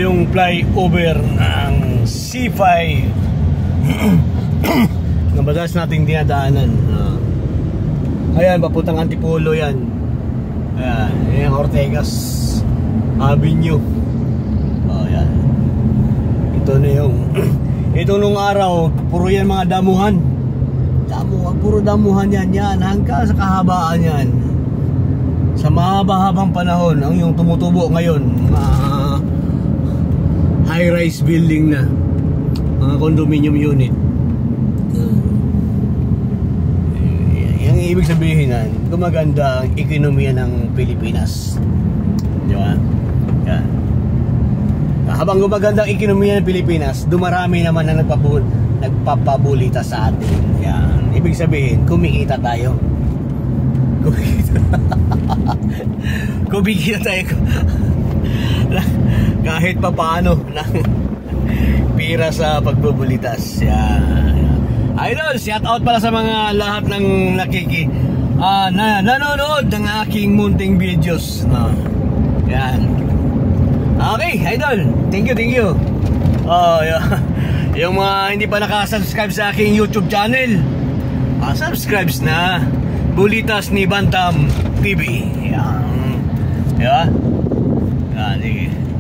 yung flyover ng C5 na madalas nating dinadaanan. Ayan, papuntang Antipolo yan. Ayan, yung Ortegas Avenue. Ayan. Ito na yung ito nung araw, puro yan mga damuhan. Puro damuhan yan hanggang sa kahabaan yan. Sa mahaba-habang panahon, ang yung tumutubo ngayon, high-rise building na, mga condominium unit. Yung ibig sabihin na gumaganda ang ekonomiya ng Pilipinas, di ba? Yan. Habang gumaganda ang ekonomiya ng Pilipinas, dumarami naman na nagpapabulita sa atin. Yan. Ibig sabihin, kumikita tayo. Kumikita tayo kahit pa paano ng pira sa pagbubulitas. Yan. Idol, shout out pala sa mga lahat ng nanonood ng aking munting videos. Yan. Okay, Idol, thank you. Yung mga hindi pa nakasubscribe sa aking YouTube channel, subscribe na. Bulitas ni Bantam TV. Yan. Diba? Yan, sige.